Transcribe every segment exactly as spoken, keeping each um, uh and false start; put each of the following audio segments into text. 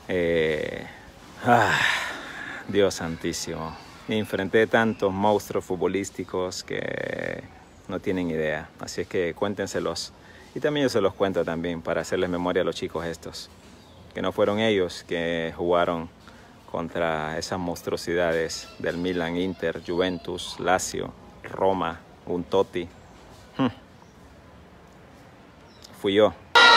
Eh, ah, Dios santísimo. Me enfrenté a tantos monstruos futbolísticos que no tienen idea. Así es que cuéntenselos. Y también yo se los cuento también para hacerles memoria a los chicos estos. Que no fueron ellos que jugaron contra esas monstruosidades del Milan, Inter, Juventus, Lazio, Roma, un Totti. Hmm. Fui yo.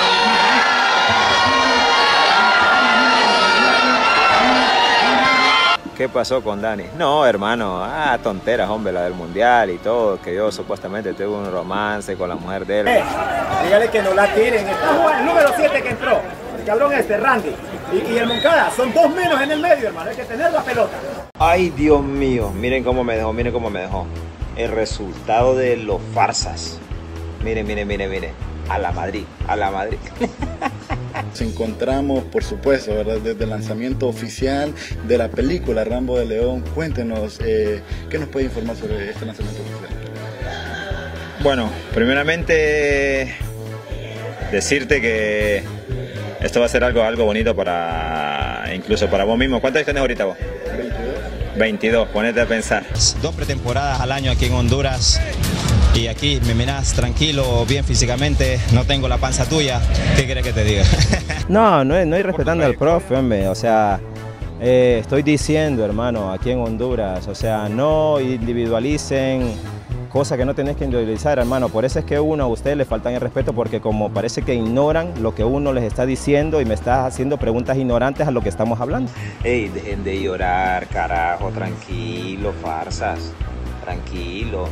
¿Qué pasó con Dani? No, hermano, ah, tonteras, hombre, la del mundial y todo, que yo supuestamente tuve un romance con la mujer de él. Eh, dígale que no la tiren, está jugando el número siete que entró, el cabrón este, Randy, y, y el Moncada, son dos menos en el medio, hermano, hay que tener la pelota. Ay, Dios mío, miren cómo me dejó, miren cómo me dejó. El resultado de los farsas. Miren, miren, miren, miren, a la Madrid, a la Madrid. Nos encontramos, por supuesto, ¿verdad? Desde el lanzamiento oficial de la película Rambo de León. Cuéntenos, eh, ¿qué nos puede informar sobre este lanzamiento oficial? Bueno, primeramente decirte que esto va a ser algo, algo bonito para, incluso para vos mismo. ¿Cuántos años tenés ahorita vos? veintidós. veintidós, ponete a pensar. Dos pretemporadas al año aquí en Honduras. Y aquí me mirás tranquilo, bien físicamente, no tengo la panza tuya. ¿Qué quieres que te diga? No, no, no ir respetando al profe, hombre. O sea, eh, estoy diciendo, hermano, aquí en Honduras, o sea, no individualicen cosas que no tenés que individualizar, hermano. Por eso es que uno a ustedes le faltan el respeto, porque como parece que ignoran lo que uno les está diciendo y me estás haciendo preguntas ignorantes a lo que estamos hablando. Ey, dejen de llorar, carajo, tranquilo, farsas, tranquilo.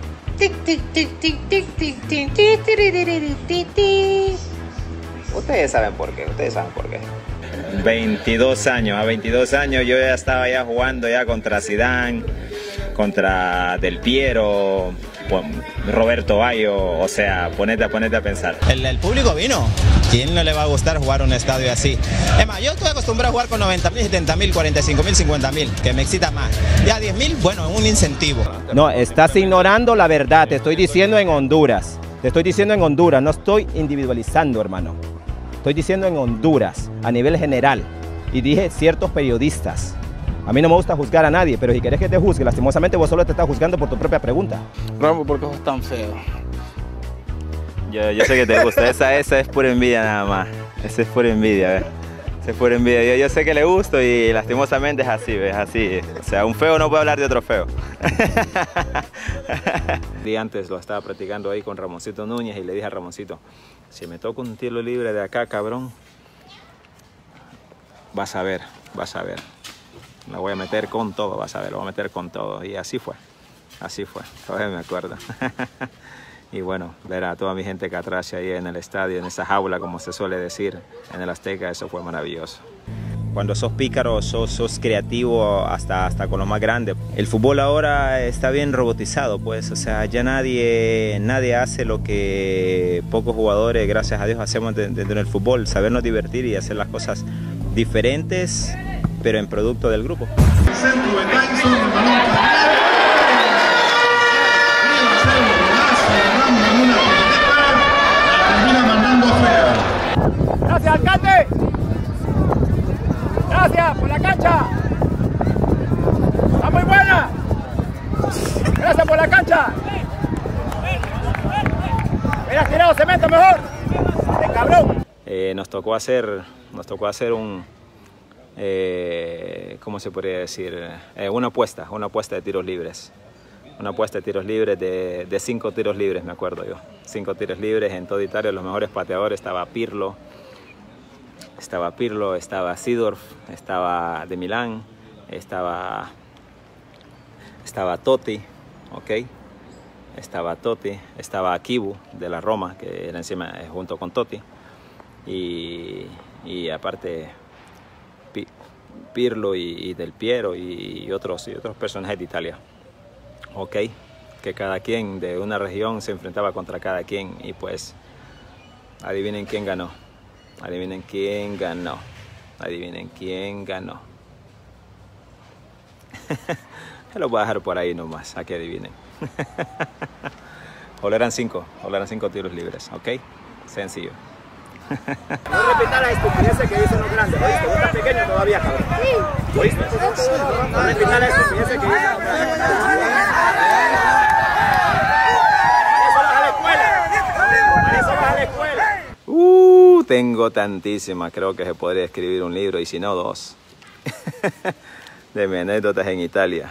Ustedes saben por qué, ustedes saben por qué. veintidós años, a veintidós años yo ya estaba ya jugando ya contra Zidane, contra Del Piero, Roberto Bayo, o sea, ponete, ponete a pensar. El, el público vino. ¿Quién no le va a gustar jugar un estadio así? Es más, yo estoy acostumbrado a jugar con noventa mil, setenta mil, cuarenta y cinco mil, cincuenta mil, que me excita más. Ya diez mil, bueno, un incentivo. No, estás ignorando la verdad, te estoy diciendo en Honduras. Te estoy diciendo en Honduras, no estoy individualizando, hermano. Estoy diciendo en Honduras, a nivel general. Y dije ciertos periodistas. A mí no me gusta juzgar a nadie, pero si querés que te juzgue, lastimosamente vos solo te estás juzgando por tu propia pregunta. Rambo, ¿por qué sos tan feo? Yo, yo sé que te gusta, esa, esa es pura envidia nada más. Esa es pura envidia, ¿ves? Esa es pura envidia. Yo, yo sé que le gusto y lastimosamente es así, ¿ves? Así. O sea, un feo no puede hablar de otro feo. Y antes lo estaba practicando ahí con Ramoncito Núñez y le dije a Ramoncito, si me toca un tiro libre de acá, cabrón, vas a ver, vas a ver. La voy a meter con todo, vas a ver, lo voy a meter con todo. Y así fue, así fue, todavía me acuerdo. Y bueno, ver a toda mi gente catrache ahí en el estadio, en esa jaula, como se suele decir, en el Azteca, eso fue maravilloso. Cuando sos pícaro, sos, sos creativo hasta, hasta con lo más grande. El fútbol ahora está bien robotizado, pues, o sea, ya nadie, nadie hace lo que pocos jugadores, gracias a Dios, hacemos dentro del fútbol, sabernos divertir y hacer las cosas diferentes, pero en producto del grupo. Gracias, alcalde. Gracias por la cancha. Está muy buena. Gracias por la cancha. Mira, tirado cemento mejor. ¡Qué cabrón! Eh, nos tocó hacer, nos tocó hacer un, eh, ¿cómo se podría decir? Eh, una apuesta, una apuesta de tiros libres. Una apuesta de tiros libres de, de cinco tiros libres, me acuerdo yo. Cinco tiros libres en toda Italia, los mejores pateadores. Estaba Pirlo, estaba Pirlo, estaba Seedorf, estaba de Milán, estaba, estaba Totti, ¿ok? Estaba Totti, estaba Kibu de la Roma, que era encima junto con Totti. Y, y aparte Pi, Pirlo y, y Del Piero y, y, otros, y otros personajes de Italia. Ok, que cada quien de una región se enfrentaba contra cada quien y pues adivinen quién ganó, adivinen quién ganó, adivinen quién ganó. Se los voy a dejar por ahí nomás, a que adivinen. O eran cinco, o eran cinco tiros libres, ok, sencillo. No repitas las estupideces que dicen los grandes, ¿oíste? Vos estás pequeño todavía, cabrón. ¿Oíste? No repitas las estupideces que dicen los grandes. Eso vas a la escuela. Eso vas a la escuela. Uh, tengo tantísimas, creo que se podría escribir un libro y si no dos. De mis anécdotas en Italia.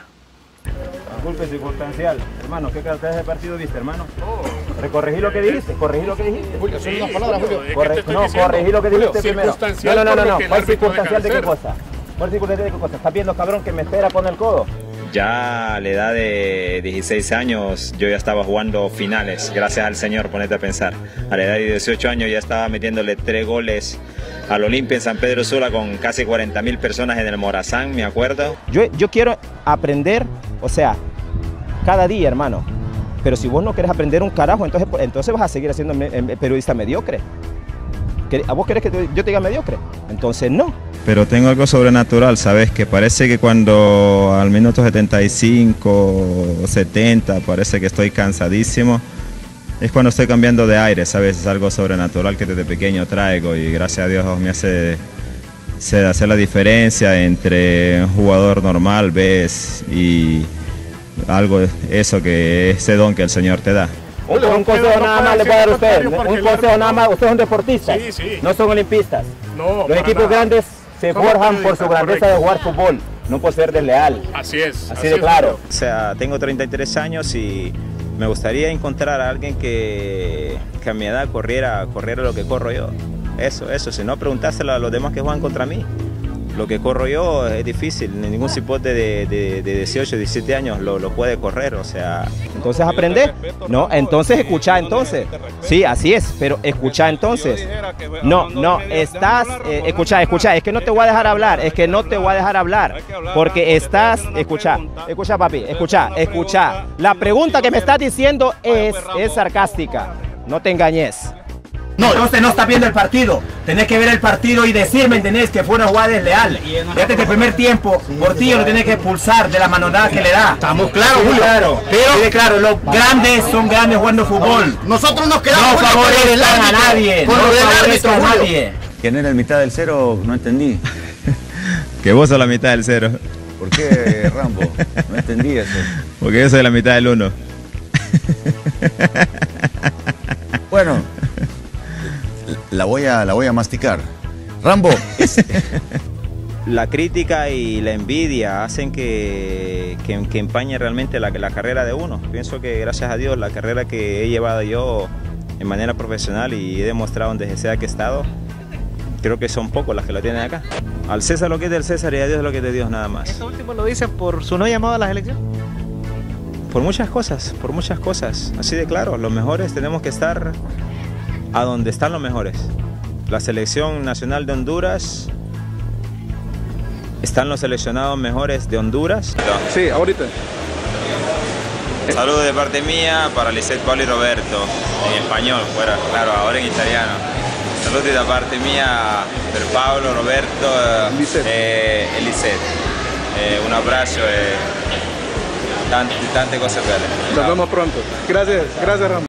Golpe circunstancial. Hermano, ¿qué clase de partido viste, hermano? Recorregí lo que dijiste, corregí lo que dijiste. Julio, son unas palabras, Julio. Corre... No, corregí lo que dijiste primero. No, no, no, no, no. ¿Cuál circunstancial de qué cosa? ¿Cuál circunstancial de qué cosa? ¿Estás viendo, cabrón, que me espera con el codo? Ya a la edad de dieciséis años yo ya estaba jugando finales, gracias al Señor, ponete a pensar. A la edad de dieciocho años ya estaba metiéndole tres goles al Olimpia en San Pedro Sula con casi cuarenta mil personas en el Morazán, me acuerdo. Yo, yo quiero aprender, o sea, cada día, hermano. Pero si vos no querés aprender un carajo, entonces, entonces vas a seguir siendo periodista mediocre. ¿A vos querés que te, yo te diga mediocre? Entonces no. Pero tengo algo sobrenatural, ¿sabes? Que parece que cuando al minuto setenta y cinco o setenta parece que estoy cansadísimo, es cuando estoy cambiando de aire, ¿sabes? Es algo sobrenatural que desde pequeño traigo y gracias a Dios me hace, hace hacer la diferencia entre un jugador normal, ¿ves? Y algo, eso que ese don que el Señor te da. Un, un consejo nada más le puedo dar a usted, un consejo nada más, ustedes son deportistas, sí, sí. No son olimpistas. No, los equipos nada. Grandes se forjan por su grandeza correcto. De jugar fútbol, no por ser desleal. Así es. Así, así de es, claro. O sea, tengo treinta y tres años y me gustaría encontrar a alguien que, que a mi edad corriera, corriera lo que corro yo. Eso, eso, si no preguntárselo a los demás que juegan contra mí. Lo que corro yo es difícil, ningún cipote de, de, de dieciocho, diecisiete años lo, lo puede correr, o sea... Entonces aprender, no, entonces escuchar entonces, sí, así es, pero escuchar entonces, no, no, estás, eh, escucha, escucha, es que no te voy a dejar hablar, es que no te voy a dejar hablar, porque estás, escucha, escucha papi, escucha, escucha, la pregunta que me estás diciendo es, es sarcástica, no te engañes. No, entonces no estás viendo el partido. Tenés que ver el partido y decirme, ¿entendés? Que fue una jugada desleal. Fíjate que el primer tiempo, Portillo lo tiene que expulsar de la manonada que le da. Estamos claros, Julio. Claro, pero sí, claro, los grandes son grandes jugando fútbol. Nosotros nos quedamos. No favorecen a nadie. No favorecen a nadie. ¿Quién era el mitad del cero? No entendí. Que vos sos la mitad del cero. ¿Por qué, Rambo? No entendí eso. Porque yo soy la mitad del uno. Bueno. La voy a, la voy a masticar. Rambo. Es... La crítica y la envidia hacen que, que, que empañe realmente la, la carrera de uno. Pienso que gracias a Dios la carrera que he llevado yo en manera profesional y he demostrado donde sea que he estado, creo que son pocos las que lo tienen acá. Al César lo que es del César y a Dios lo que es de Dios nada más. ¿Esto último lo dicen por su no llamado a la selección? Por muchas cosas, por muchas cosas. Así de claro, los mejores tenemos que estar a donde están los mejores. La selección nacional de Honduras, están los seleccionados mejores de Honduras. Sí, ahorita. Saludos de parte mía para Lisette, Pablo y Roberto, en español, fuera, claro, ahora en italiano. Saludos de parte mía per Pablo, Roberto e eh, Lisette. Eh, un abrazo e tante, tante cose belle. Nos vemos pronto. Gracias, gracias Ramón.